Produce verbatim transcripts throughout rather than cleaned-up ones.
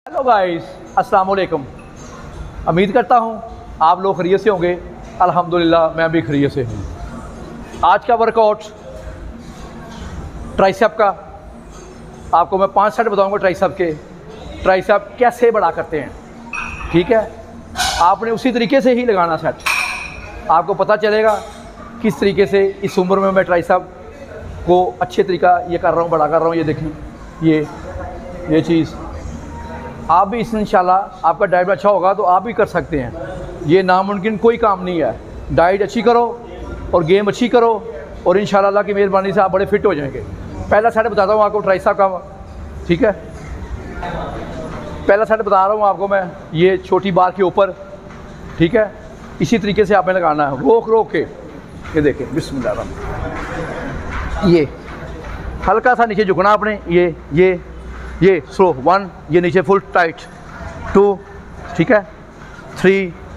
Hello guys, अस्सलाम वालेकुम। उम्मीद करता हूँ आप लोग खैरियत से होंगे। अल्हम्दुलिल्लाह मैं भी खैरियत से हूँ। आज का वर्कआउट ट्राइसेप का, आपको मैं पांच सेट बताऊंगा ट्राइसेप के। ट्राइसेप कैसे बड़ा करते हैं, ठीक है। आपने उसी तरीके से ही लगाना सेट। आपको पता चलेगा किस तरीके से इस उम्र में मैं ट्राइसेप को अच्छे तरीका ये कर रहा हूँ, बड़ा कर रहा हूँ। ये देखें, ये ये चीज़ आप भी इस इंशाल्लाह आपका डाइट में अच्छा होगा तो आप भी कर सकते हैं। ये नामुमकिन कोई काम नहीं है। डाइट अच्छी करो और गेम अच्छी करो और इंशाल्लाह अल्लाह की मेहरबानी से आप बड़े फिट हो जाएंगे। पहला सेट बताता हूँ आपको ट्राइसेप का, ठीक है। पहला सेट बता रहा हूँ आपको मैं, ये छोटी बार के ऊपर, ठीक है। इसी तरीके से आपने लगाना है, रोक रोक के। ये देखें, बिस्मिल्लाह। ये हल्का सा नीचे झुकना आपने, ये ये ये स्लो वन, ये नीचे फुल टाइट, टू, ठीक है, थ्री,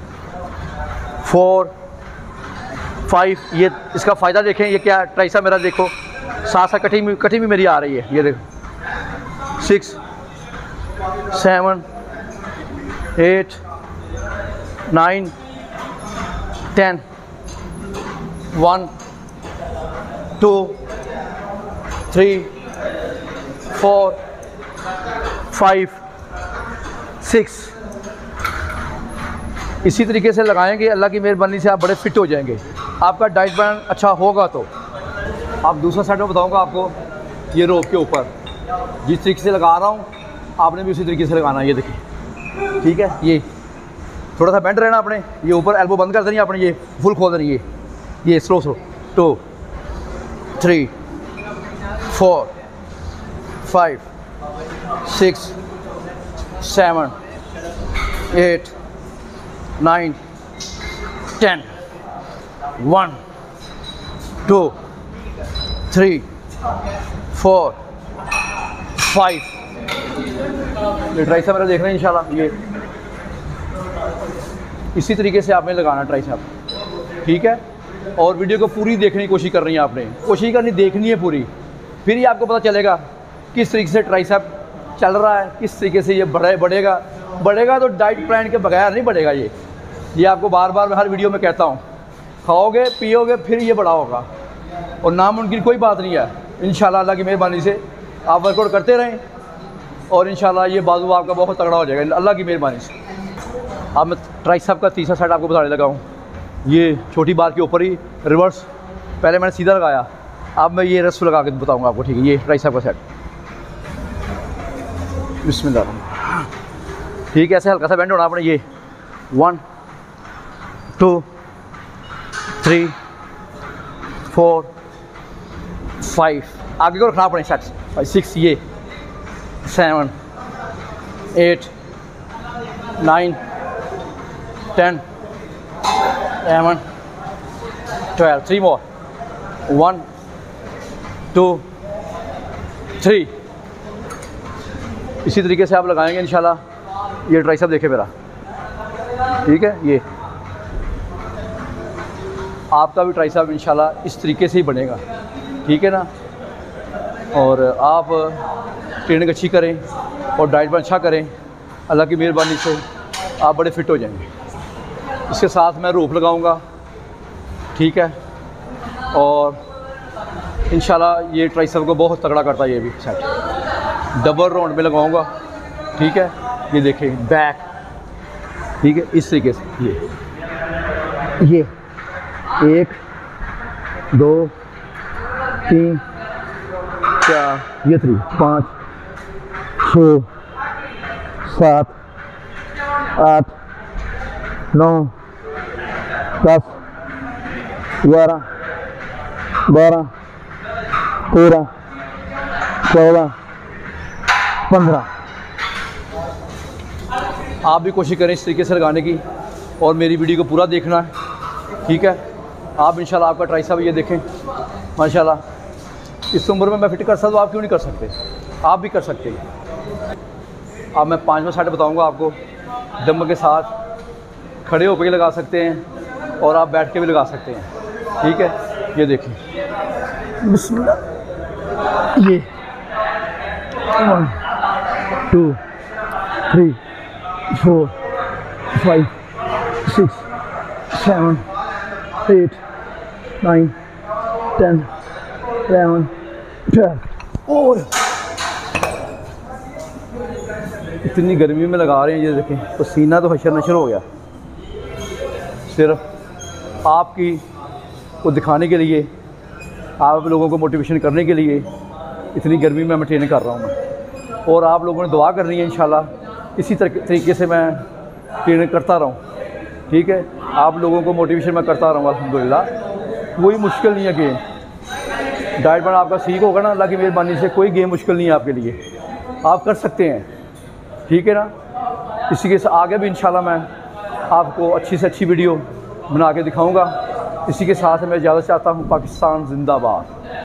फोर, फाइव। ये इसका फ़ायदा देखें, ये क्या ट्राइसेप मेरा देखो साथ साथ कटिंग भी कटिंग भी मेरी आ रही है। ये देखो, six, seven, eight, nine, ten, one, two, three, four, five, six. इसी तरीके से लगाएंगे, अल्लाह की मेहरबानी से आप बड़े फिट हो जाएंगे। आपका डाइट प्लान अच्छा होगा तो। आप दूसरा सेट में बताऊंगा आपको, ये रोप के ऊपर जिस तरीके से लगा रहा हूँ आपने भी उसी तरीके से लगाना है। ये देखिए, ठीक है। ये थोड़ा सा बेंड रहना आपने, ये ऊपर एल्बो बंद कर देनी आपने, ये फुल खोल देनी। ये ये slow slow, two, three, four, five, six, seven, eight, nine, ten, one, two, three, four, five. ये ट्राइसेप मेरा देख रहे हैं इंशाल्लाह। ये इसी तरीके से आपने लगाना ट्राइसेप, ठीक है। और वीडियो को पूरी देखने की कोशिश कर रही है आपने, कोशिश करनी, देखनी है पूरी, फिर ही आपको पता चलेगा किस तरीके से ट्राइसेप चल रहा है, किस तरीके से ये बढ़े बढ़ेगा बढ़ेगा तो डाइट प्लान के बगैर नहीं बढ़ेगा। ये ये आपको बार बार मैं हर वीडियो में कहता हूँ, खाओगे पियोगे फिर ये बड़ा होगा, और नामुमकिन कोई बात नहीं है। इंशाल्लाह अल्लाह की मेहरबानी से आप वर्कआउट करते रहें और इंशाल्लाह ये बाजू आपका बहुत तगड़ा हो जाएगा अल्लाह की मेहरबानी से। अब मैं ट्राइसेप का तीसरा सेट आपको बताने लगा हूँ। ये छोटी बार के ऊपर ही रिवर्स, पहले मैंने सीधा लगाया, अब मैं ये रस्स लगा के बताऊँगा आपको, ठीक है। ये ट्राइसेप का सेट, बिस्मिल्लाह, ठीक है। ऐसे हल्का सा बेंड होना आपने। ये one, two, three, four, five, आगे को रखना आपने सेट, फाइव, सिक्स, ये seven, eight, nine, ten, eleven, twelve, three more, one, two, three. इसी तरीके से आप लगाएंगे इंशाल्लाह। ये ट्राइसेप देखे मेरा, ठीक है। ये आपका भी ट्राइसेप इंशाल्लाह इस तरीके से ही बनेगा, ठीक है ना। और आप ट्रेनिंग अच्छी करें और डाइट पर अच्छा करें, अल्लाह की मेहरबानी से आप बड़े फिट हो जाएंगे। इसके साथ मैं रोप लगाऊंगा, ठीक है। और इंशाल्लाह ये ट्राइसेप को बहुत तगड़ा करता है। ये भी सेट डबल राउंड में लगाऊंगा, ठीक है। ये देखें बैक, ठीक है, इस तरीके से। ये ये एक, दो, तीन, चार, ये थ्री, पाँच, छः, सात, आठ, नौ, दस, ग्यारह, बारह, तेरह, चौदह, पंद्रह। आप भी कोशिश करें इस तरीके से लगाने की और मेरी वीडियो को पूरा देखना है, ठीक है। आप इंशाल्लाह आपका ट्राइसेप ये देखें माशाल्लाह। इस उम्र में मैं फिट कर सकता हूँ, आप क्यों नहीं कर सकते, आप भी कर सकते हैं। अब मैं पाँचवा सेट बताऊँगा आपको, डंबल के साथ खड़े होकर लगा सकते हैं और आप बैठ के भी लगा सकते हैं, ठीक है। ये देखें, बिस्मिल्लाह। ये one, two, three four five six seven eight nine ten eleven twelve. ओह इतनी गर्मी में लगा रहे हैं, ये देखें पसीना तो हशर नशर हो गया। सिर्फ आपकी को दिखाने के लिए, आप लोगों को मोटिवेशन करने के लिए इतनी गर्मी में मैं ट्रेनिंग कर रहा हूँ मैं। और आप लोगों ने दुआ करनी है इंशाल्लाह इसी तरीके से मैं ट्रेनिंग करता रहूँ, ठीक है। आप लोगों को मोटिवेशन मैं करता रहूँगा अल्हम्दुलिल्लाह। कोई मुश्किल नहीं है गेम, डाइट प्लान आपका सीख होगा ना, अल्लाह की मेहरबानी से कोई गेम मुश्किल नहीं है आपके लिए, आप कर सकते हैं, ठीक है ना। इसी के साथ आगे भी इंशाल्लाह मैं आपको अच्छी से अच्छी वीडियो बना के दिखाऊँगा। इसी के साथ मैं इजाज़त चाहता हूँ। पाकिस्तान जिंदाबाद।